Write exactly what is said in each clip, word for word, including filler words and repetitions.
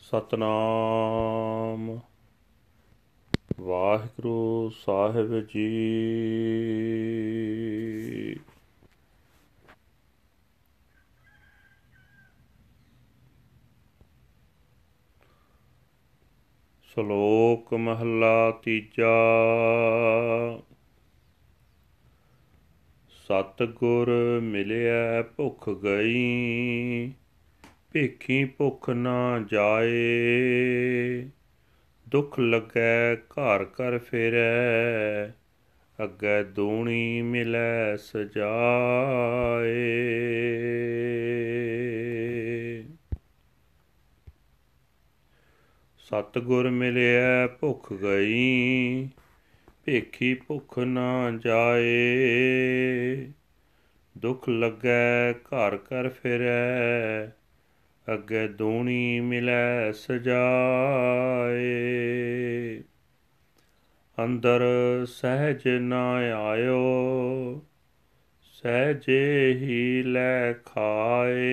ਸਤਨਾਮ ਵਾਹਿਗੁਰੂ ਸਾਹਿਬ ਜੀ। ਸ਼ਲੋਕ ਮਹੱਲਾ ਤੀਜਾ। ਸਤਿਗੁਰ ਮਿਲਿਆ ਭੁੱਖ ਗਈ, ਭੇਖੀ ਭੁੱਖ ਨਾ ਜਾਏ। ਦੁੱਖ ਲੱਗੈ ਘਰ ਘਰ ਫਿਰੈ, ਅੱਗੇ ਦੂਣੀ ਮਿਲੈ ਸਜਾਏ। ਸਤਿਗੁਰ ਮਿਲਿਆ ਭੁੱਖ ਗਈ, ਭੇਖੀ ਭੁੱਖ ਨਾ ਜਾਏ। ਦੁੱਖ ਲੱਗੈ ਘਰ ਘਰ ਫਿਰੈ, ਅੱਗੇ ਦੂਣੀ ਮਿਲੈ ਸਜਾਏ। ਅੰਦਰ ਸਹਿਜ ਨਾ ਆਇਓ, ਸਹਿਜੇ ਹੀ ਲੈ ਖਾਏ।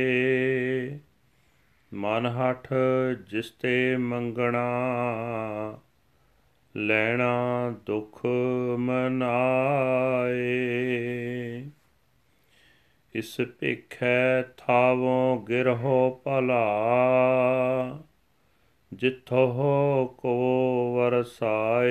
ਮਨ ਹਠ ਜਿਸ ਤੇ ਮੰਗਣਾ, ਲੈਣਾ ਦੁੱਖ ਮਨਾਏ। ਇਸ ਭੇਖੈ ਥਾਵੋਂ ਗਿਰਹੋ ਭਲਾ, ਜਿੱਥੋਂ ਕੋ ਵਰਸਾਏ।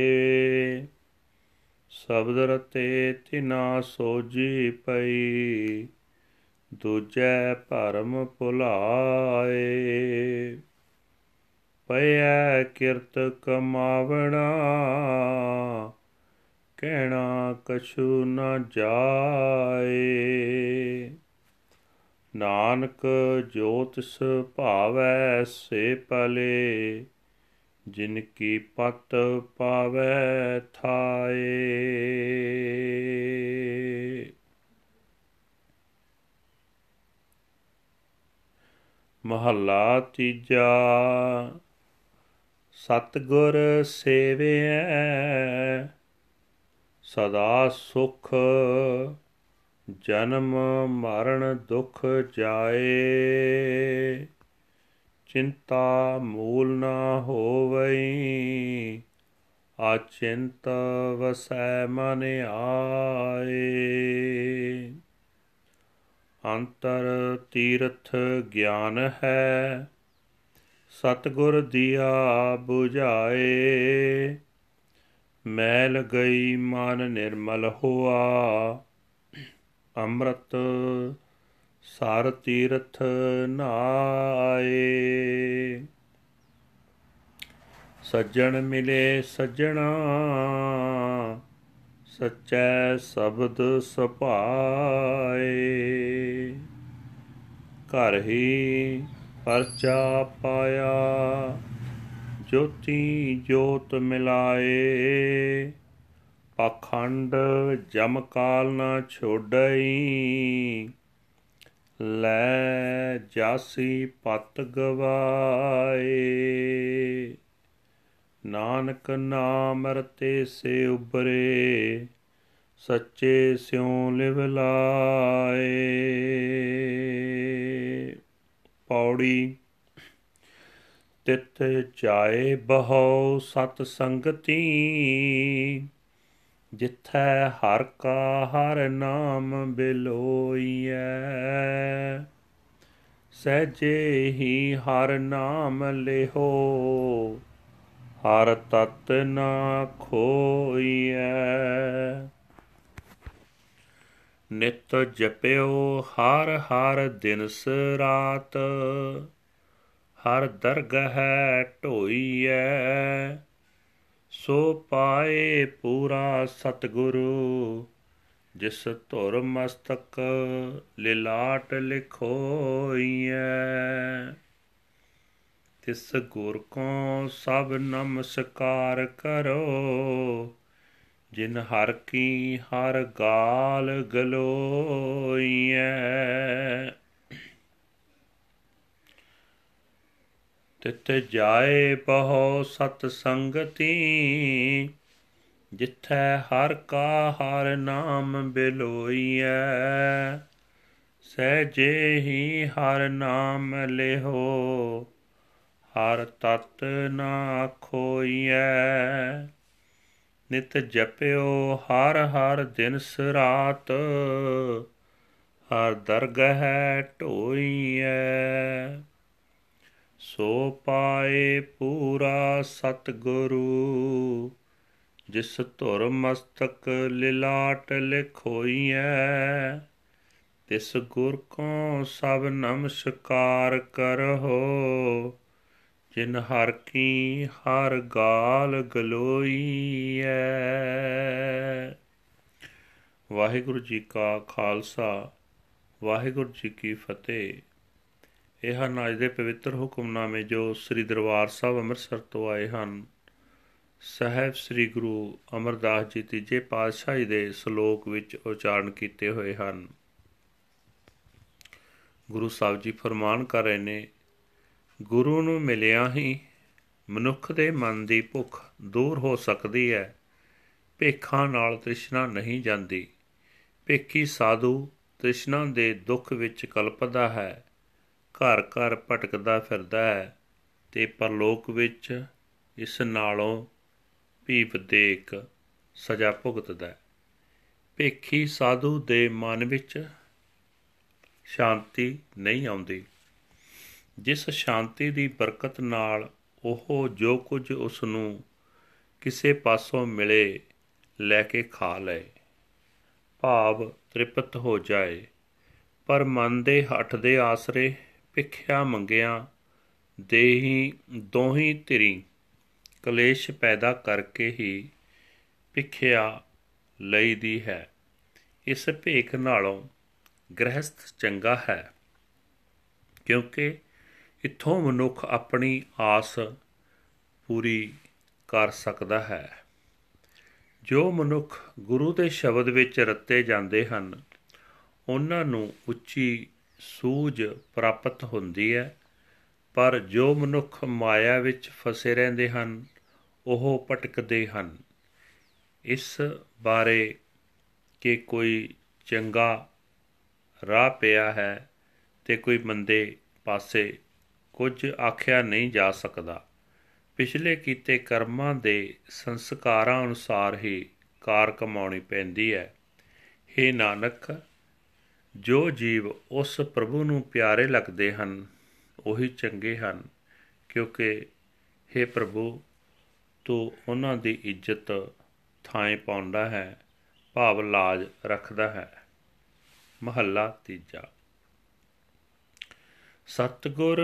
ਸ਼ਬਦ ਰਤੇ ਤਿਨਾ ਸੋਝੀ ਪਈ, ਦੂਜੈ ਭਰਮ ਭੁਲਾਏ। ਪਇਐ ਕਿਰਤ ਕਮਾਵਣਾ, ਕਹਿਣਾ ਕਛੂ ਨ ਜਾਏ। ਨਾਨਕ ਜੋ ਤਿਸ ਭਾਵੈ ਸੇ ਪਲੇ, ਜਿਨ ਕੀ ਪਤ ਪਾਵੈ ਥਾਏ। ਮਹੱਲਾ ਤੀਜਾ। ਸਤਿਗੁਰ ਸੇਵਿਐ ਸਦਾ ਸੁਖ, ਜਨਮ ਮਰਨ ਦੁਖ ਜਾਏ। ਚਿੰਤਾ ਮੂਲ ਨਾ ਹੋਵਈ, ਅਚਿੰਤ ਵਸੈ ਮਨ ਆਏ। ਅੰਤਰ ਤੀਰਥ ਗਿਆਨ ਹੈ, ਸਤਿਗੁਰ ਦੀਆ ਬੁਝਾਏ। ਮੈਲ ਗਈ ਮਨ ਨਿਰਮਲ ਹੋਆ, ਅੰਮ੍ਰਿਤ ਸਰ ਤੀਰਥ ਨਹਾਏ। ਸੱਜਣ ਮਿਲੇ ਸੱਜਣਾ, ਸੱਚੈ ਸ਼ਬਦ ਸੁਭਾਏ। ਘਰ ਹੀ ਪਰਚਾ ਪਾਇਆ, ਜੋਤੀ ਜੋਤ ਮਿਲਾਏ। ਪਾਖੰਡ ਜਮ ਕਾਲ ਨਾ ਛੋਡਈ, ਲੈ ਜਾਸੀ ਪਤ ਗਵਾਏ। ਨਾਨਕ ਨਾਮ ਰਤੇ ਸੇ ਉਬਰੇ, ਸੱਚੇ ਸਿਉ ਲਿਵ ਲਾਏ। ਪੌੜੀ। ਤਿਤ ਜਾਏ ਬਹੁ ਸਤ ਸੰਗਤੀ, ਜਿਥੈ ਹਰ ਕਾ ਹਰ ਨਾਮ ਬਿਲੋਈਐ। ਸਹਿਜੇ ਹੀ ਹਰ ਨਾਮ ਲਿਹੋ, ਹਰ ਤਤ ਨਾ ਖੋਈਐ। ਨਿਤ ਜਪਿਓ ਹਰ ਹਰ ਦਿਨਸ ਰਾਤ, ਹਰ ਦਰਗਹਿ ਢੋਈਐ। ਸੋ ਪਾਏ ਪੂਰਾ ਸਤਿਗੁਰੂ, ਜਿਸ ਧੁਰ ਮਸਤਕ ਲਿਲਾਟ ਲਿਖੋਈਐ। ਤਿਸ ਗੁਰ ਕੋ ਸਭ ਨਮਸਕਾਰ ਕਰੋ, ਜਿਨ ਹਰ ਕੀ ਹਰ ਗਾਲ ਗਲੋਈਐ। ਤਿਤ ਜਾਏ ਬਹੁ ਸਤ ਸੰਗਤੀ, ਜਿਥੈ ਹਰ ਕਾ ਹਰ ਨਾਮ ਬਿਲੋਈਐ। ਸਹਿਜੇ ਹੀ ਹਰ ਨਾਮ ਲਿਹੋ, ਹਰ ਤਤ ਨਾ ਖੋਈਐ। ਨਿਤ ਜਪਿਓ ਹਰ ਹਰ ਦਿਨਸ ਰਾਤ, ਹਰ ਦਰਗਹਿ ਢੋਈਐ। ਸੋ ਪਾਏ ਪੂਰਾ ਸਤਿਗੁਰੂ, ਜਿਸ ਧੁਰ ਮਸਤਕ ਲਿਲਾਟ ਲਿਖੋਈਐ। ਤਿਸ ਗੁਰ ਕੋ ਸਭ ਨਮਸਕਾਰ ਕਰਹੁ, ਜਿਨ ਹਰ ਕੀ ਹਰ ਗਾਲ ਗਲੋਈਐ। ਵਾਹਿਗੁਰੂ ਜੀ ਕਾ ਖਾਲਸਾ, ਵਾਹਿਗੁਰੂ ਜੀ ਕੀ ਫਤਿਹ। ਇਹ ਹਨ ਅੱਜ ਦੇ ਪਵਿੱਤਰ ਹੁਕਮਨਾਮੇ ਜੋ ਸ੍ਰੀ ਦਰਬਾਰ ਸਾਹਿਬ ਅੰਮ੍ਰਿਤਸਰ ਤੋਂ ਆਏ ਹਨ। ਸਾਹਿਬ ਸ੍ਰੀ ਗੁਰੂ ਅਮਰਦਾਸ ਜੀ ਤੀਜੇ ਪਾਤਸ਼ਾਹੀ ਦੇ ਸਲੋਕ ਵਿੱਚ ਉਚਾਰਨ ਕੀਤੇ ਹੋਏ ਹਨ। ਗੁਰੂ ਸਾਹਿਬ ਜੀ ਫਰਮਾਨ ਕਰ ਰਹੇ ਨੇ, ਗੁਰੂ ਨੂੰ ਮਿਲਿਆ ਹੀ ਮਨੁੱਖ ਦੇ ਮਨ ਦੀ ਭੁੱਖ ਦੂਰ ਹੋ ਸਕਦੀ ਹੈ। ਭੇਖਾਂ ਨਾਲ ਤ੍ਰਿਸ਼ਨਾ ਨਹੀਂ ਜਾਂਦੀ। ਭੇਖੀ ਸਾਧੂ ਤ੍ਰਿਸ਼ਨਾ ਦੇ ਦੁੱਖ ਵਿੱਚ ਕਲਪਦਾ ਹੈ, ਘਰ ਘਰ ਭਟਕਦਾ ਫਿਰਦਾ ਹੈ ਤੇ ਪਰਲੋਕ ਵਿੱਚ ਇਸ ਨਾਲੋਂ ਵੀ ਵਧੇਕ ਸਜ਼ਾ ਭੁਗਤਦਾ। ਭੇਖੀ ਸਾਧੂ ਦੇ ਮਨ ਵਿੱਚ ਸ਼ਾਂਤੀ ਨਹੀਂ ਆਉਂਦੀ, ਜਿਸ ਸ਼ਾਂਤੀ ਦੀ ਬਰਕਤ ਨਾਲ ਉਹ ਜੋ ਕੁਝ ਉਸ ਨੂੰ ਕਿਸੇ ਪਾਸੋਂ ਮਿਲੇ ਲੈ ਕੇ ਖਾ ਲਏ, ਭਾਵ ਤ੍ਰਿਪਤ ਹੋ ਜਾਏ। ਪਰ ਮਨ ਦੇ ਹੱਠ ਦੇ ਆਸਰੇ ਭਿਖਿਆ ਮੰਗਿਆਂ ਦੇਹੀ ਦੋਹੀਂ ਧਿਰੀ ਕਲੇਸ਼ ਪੈਦਾ ਕਰਕੇ ਹੀ ਭਿਖਿਆ ਲਈਦੀ ਹੈ। ਇਸ ਭੇਖ ਨਾਲੋਂ ਗ੍ਰਹਿਸਥ ਚੰਗਾ ਹੈ, ਕਿਉਂਕਿ ਇੱਥੋਂ ਮਨੁੱਖ ਆਪਣੀ ਆਸ ਪੂਰੀ ਕਰ ਸਕਦਾ ਹੈ। ਜੋ ਮਨੁੱਖ ਗੁਰੂ ਦੇ ਸ਼ਬਦ ਵਿੱਚ ਰਤੇ ਜਾਂਦੇ ਹਨ, ਉਹਨਾਂ ਨੂੰ ਉੱਚੀ ਸੂਝ ਪ੍ਰਾਪਤ ਹੁੰਦੀ ਹੈ। ਪਰ ਜੋ ਮਨੁੱਖ ਮਾਇਆ ਵਿੱਚ ਫਸੇ ਰਹਿੰਦੇ ਹਨ, ਉਹ ਭਟਕਦੇ ਹਨ। ਇਸ ਬਾਰੇ ਕਿ ਕੋਈ ਚੰਗਾ ਰਾਹ ਪਿਆ ਹੈ ਤੇ ਕੋਈ ਮੰਦੇ ਪਾਸੇ ਕੁਝ ਆਖਿਆ ਨਹੀਂ ਜਾ ਸਕਦਾ। ਪਿਛਲੇ ਕੀਤੇ ਕਰਮਾਂ ਦੇ ਸੰਸਕਾਰਾਂ ਅਨੁਸਾਰ ਹੀ ਕਾਰ ਕਮਾਉਣੀ ਪੈਂਦੀ ਹੈ। ਹੇ ਨਾਨਕ, ਜੋ ਜੀਵ ਉਸ ਪ੍ਰਭੂ ਨੂੰ ਪਿਆਰੇ ਲੱਗਦੇ ਹਨ ਉਹੀ ਚੰਗੇ ਹਨ, ਕਿਉਂਕਿ ਹੇ ਪ੍ਰਭੂ ਤੂੰ ਉਹਨਾਂ ਦੀ ਇੱਜ਼ਤ ਥਾਂ ਪਾਉਂਦਾ ਹੈ, ਭਾਵ ਲਾਜ ਰੱਖਦਾ ਹੈ। ਮਹੱਲਾ ਤੀਜਾ। ਸਤਿਗੁਰ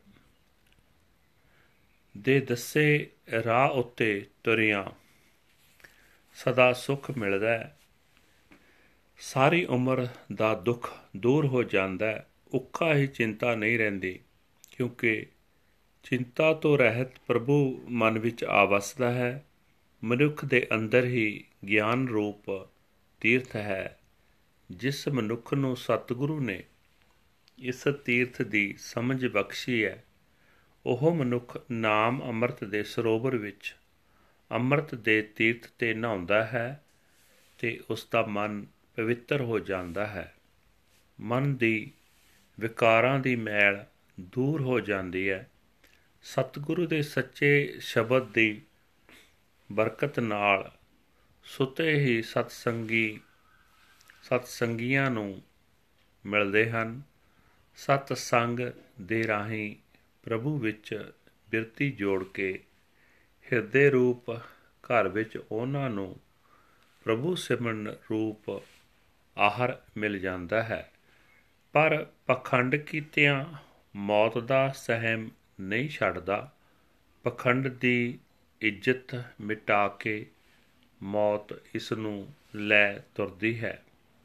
ਦੇ ਦੱਸੇ ਰਾਹ ਉੱਤੇ ਤੁਰਿਆਂ ਸਦਾ ਸੁੱਖ ਮਿਲਦਾ ਹੈ। ਸਾਰੀ ਉਮਰ ਦਾ ਦੁੱਖ ਦੂਰ ਹੋ ਜਾਂਦਾ ਹੈ। ਉੱਕਾ ਹੀ ਚਿੰਤਾ ਨਹੀਂ ਰਹਿੰਦੀ, ਕਿਉਂਕਿ ਚਿੰਤਾ ਤੋਂ ਰਹਿਤ ਪ੍ਰਭੂ ਮਨ ਵਿੱਚ ਆ ਵਸਦਾ ਹੈ। ਮਨੁੱਖ ਦੇ ਅੰਦਰ ਹੀ ਗਿਆਨ ਰੂਪ ਤੀਰਥ ਹੈ। ਜਿਸ ਮਨੁੱਖ ਨੂੰ ਸਤਿਗੁਰੂ ਨੇ ਇਸ ਤੀਰਥ ਦੀ ਸਮਝ ਬਖਸ਼ੀ ਹੈ, ਉਹ ਮਨੁੱਖ ਨਾਮ ਅੰਮ੍ਰਿਤ ਦੇ ਸਰੋਵਰ ਵਿੱਚ ਅੰਮ੍ਰਿਤ ਦੇ ਤੀਰਥ 'ਤੇ ਨਹਾਉਂਦਾ ਹੈ ਤੇ ਉਸ ਦਾ ਮਨ ਪਵਿੱਤਰ ਹੋ ਜਾਂਦਾ ਹੈ। ਮਨ ਦੀ ਵਿਕਾਰਾਂ ਦੀ ਮੈਲ ਦੂਰ ਹੋ ਜਾਂਦੀ ਹੈ। ਸਤਿਗੁਰੂ ਦੇ ਸੱਚੇ ਸ਼ਬਦ ਦੀ ਬਰਕਤ ਨਾਲ ਸੁਤੇ ਹੀ ਸਤਸੰਗੀ ਸਤਸੰਗੀਆਂ ਨੂੰ ਮਿਲਦੇ ਹਨ। ਸਤਸੰਗ ਦੇ ਰਾਹੀਂ ਪ੍ਰਭੂ ਵਿੱਚ ਬਿਰਤੀ ਜੋੜ ਕੇ ਹਿਰਦੇ ਰੂਪ ਘਰ ਵਿੱਚ ਉਹਨਾਂ ਨੂੰ ਪ੍ਰਭੂ ਸਿਮਰਨ ਰੂਪ ਆਹਰ ਮਿਲ ਜਾਂਦਾ ਹੈ। ਪਰ ਪਖੰਡ ਕੀਤਿਆਂ ਮੌਤ ਦਾ ਸਹਿਮ ਨਹੀਂ ਛੱਡਦਾ। ਪਖੰਡ ਦੀ ਇੱਜ਼ਤ ਮਿਟਾ ਕੇ ਮੌਤ ਇਸ ਨੂੰ ਲੈ ਤੁਰਦੀ ਹੈ।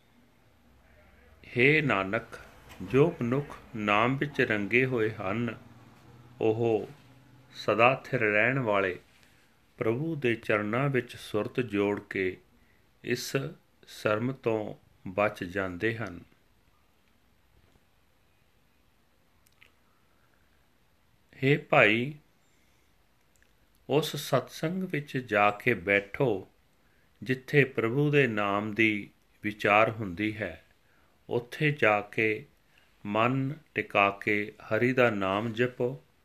ਹੇ ਨਾਨਕ, ਜੋ ਮਨੁੱਖ ਨਾਮ ਵਿੱਚ ਰੰਗੇ ਹੋਏ ਹਨ, ਉਹ ਸਦਾ ਥਿਰ ਰਹਿਣ ਵਾਲੇ ਪ੍ਰਭੂ ਦੇ ਚਰਨਾਂ ਵਿੱਚ ਸੁਰਤ ਜੋੜ ਕੇ ਇਸ ਸ਼ਰਮ ਤੋਂ ਬਚ ਜਾਂਦੇ ਹਨ। ਹੇ ਭਾਈ, ਉਸ ਸਤਸੰਗ ਵਿੱਚ ਜਾ ਕੇ ਬੈਠੋ ਜਿੱਥੇ ਪ੍ਰਭੂ ਦੇ ਨਾਮ ਦੀ ਵਿਚਾਰ ਹੁੰਦੀ ਹੈ। ਉੱਥੇ ਜਾ ਕੇ ਮਨ ਟਿਕਾ ਕੇ ਹਰੀ ਦਾ ਨਾਮ ਜਪੋ।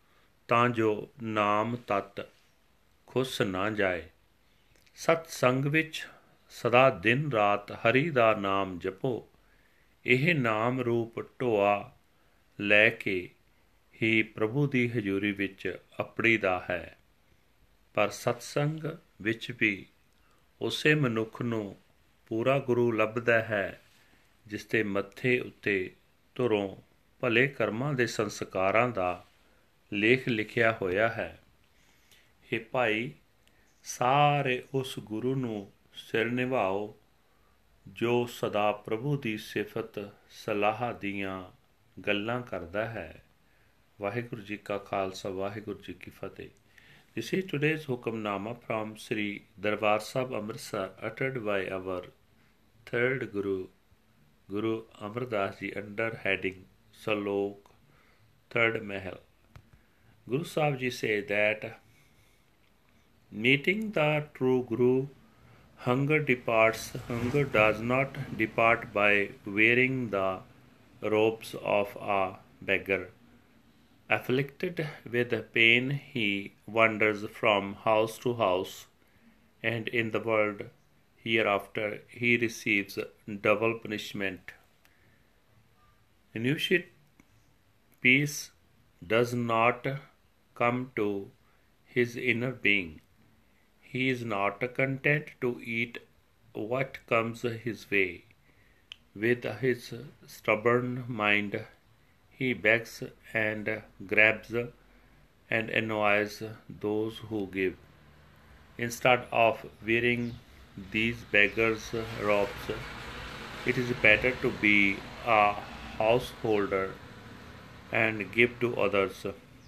ਤਾਂ ਜੋ ਨਾਮ ਤਤ ਖੁੱਸ ਨਾ ਜਾਏ। ਸਤ ਸੰਗ ਵਿੱਚ ਸਦਾ ਦਿਨ ਰਾਤ ਹਰੀ ਦਾ ਨਾਮ ਜਪੋ। ਇਹ ਨਾਮ ਰੂਪ ਢੋਆ ਲੈ ਕੇ ਹੀ ਪ੍ਰਭੂ ਦੀ ਹਜ਼ੂਰੀ ਵਿੱਚ ਆਪਣੀਦਾ ਹੈ। ਪਰ ਸਤਸੰਗ ਵਿੱਚ ਵੀ ਉਸੇ ਮਨੁੱਖ ਨੂੰ ਪੂਰਾ ਗੁਰੂ ਲੱਭਦਾ ਹੈ ਜਿਸ ਦੇ ਮੱਥੇ ਉੱਤੇ ਧੁਰੋਂ ਭਲੇ ਕਰਮਾਂ ਦੇ ਸੰਸਕਾਰਾਂ ਦਾ ਲੇਖ ਲਿਖਿਆ ਹੋਇਆ ਹੈ। ਇਹ ਭਾਈ, ਸਾਰੇ ਉਸ ਗੁਰੂ ਨੂੰ ਸਿਰ ਨਿਭਾਓ ਜੋ ਸਦਾ ਪ੍ਰਭੂ ਦੀ ਸਿਫਤ ਸਲਾਹ ਦੀਆਂ ਗੱਲਾਂ ਕਰਦਾ ਹੈ। ਵਾਹਿਗੁਰੂ ਜੀ ਕਾ ਖਾਲਸਾ, ਵਾਹਿਗੁਰੂ ਜੀ ਕੀ ਫਤਿਹ। This is today's Hukamnama from Sri Darbar Sahib Amritsar, uttered by our third Guru, Guru Amar Das Ji, under heading Salok, third Mahal. Guru Sahib Ji say that meeting the true Guru, hunger departs. Hunger does not depart by wearing the robes of a beggar. Afflicted with pain, he wanders from house to house, and in the world hereafter he receives double punishment. Initiate peace does not come to his inner being. He is not content to eat what comes his way. With his stubborn mind, he begs and grabs and annoys those who give. Instead of wearing these beggars' robes, it is better to be a householder and give to others.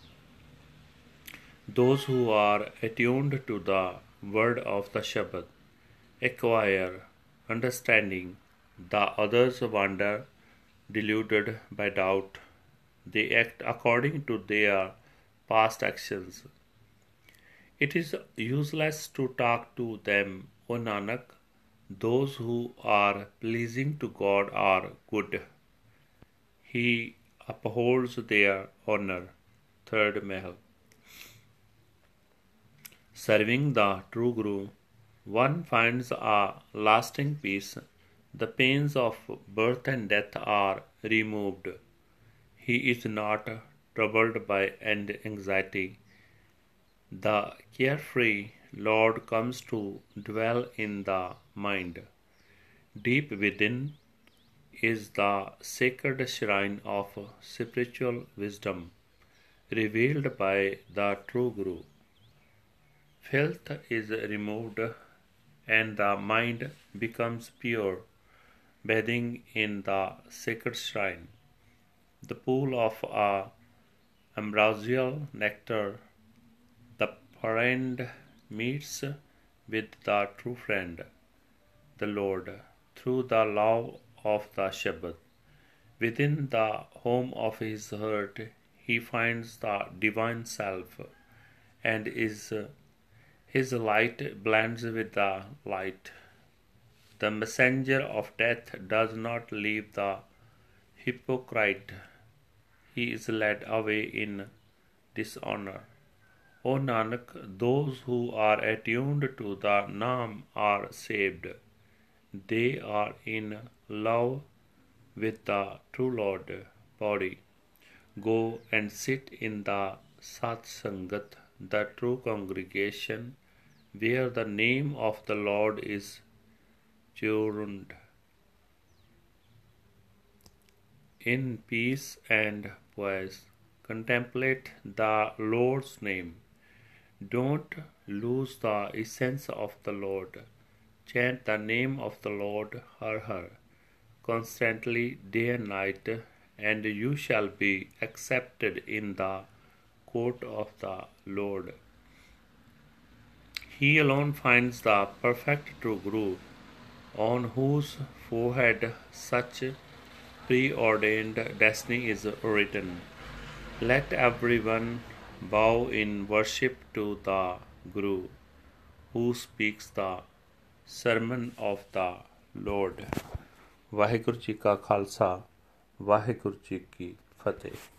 Those who are attuned to the word of the Shabad acquire understanding. The others wander, deluded by doubt. They act according to their past actions. It is useless to talk to them, O Nanak. Those who are pleasing to God are good. He upholds their honor. Third Mahal. Serving the true Guru, one finds a lasting peace. The pains of birth and death are removed. He is not troubled by anxiety. The carefree Lord comes to dwell in the mind. Deep within is the sacred shrine of spiritual wisdom, revealed by the true Guru. Filth is removed and the mind becomes pure, bathing in the sacred shrine. The pool of a ambrosial nectar, the friend meets with the true friend, the Lord, through the love of the Shabad. Within the home of his heart, he finds the divine self, and is his light blends with the light. The messenger of death does not leave the hypocrite. He is led away in dishonor. O Nanak, those who are attuned to the Naam are saved. They are in love with the true Lord. Body. Go and sit in the Sat Sangat, the true congregation, where the name of the Lord is churned. In peace and poise, contemplate the Lord's name. Don't lose the essence of the Lord. Chant the name of the Lord, Har Har, constantly day and night, and you shall be accepted in the court of the Lord. He alone finds the perfect true Guru, on whose forehead such preordained destiny is written. Let everyone bow in worship to the Guru, who speaks the sermon of the Lord. Waheguru ji ਕਾ ਖਾਲਸਾ, ਵਾਹਿਗੁਰੂ ਜੀ ਕੀ ਫਤਿਹ।